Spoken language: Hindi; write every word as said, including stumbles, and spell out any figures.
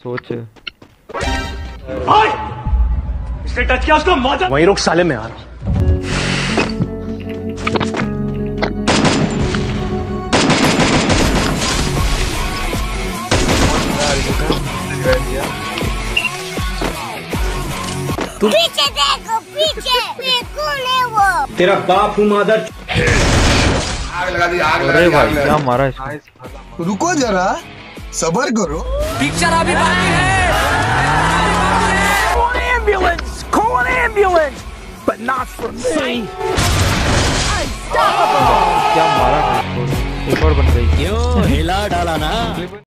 सोच इसने टच किया उसको मौत। वहीं रुक साले में आ रहा। तुम पीछे देखो, पीछे कौन है वो? तेरा बाप हूँ मादर। आग लगा दी, आग लगा दी, अरे भाई आग लगा क्या दी। मारा इसको। रुको जरा, सबर करो। पिक्चर अभी बाकी है। Call an ambulance, call an ambulance, but not for me. क्या मारा इसको। एक और बन गई। क्यों हिला डाला ना।